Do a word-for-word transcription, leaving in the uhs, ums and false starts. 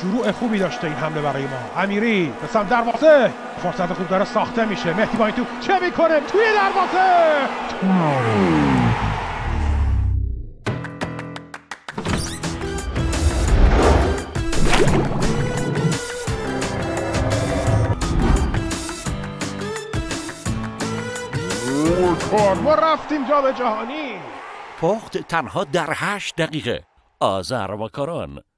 شروع خوبی داشته این حمله برای ما. امیری به سمت دروازه، فرصت خوب داره ساخته میشه. مهدی با این توپ چه میکنه توی دروازه؟ ما رفتیم جام جهانی. پخت تنها در هشت دقیقه. آذربایجان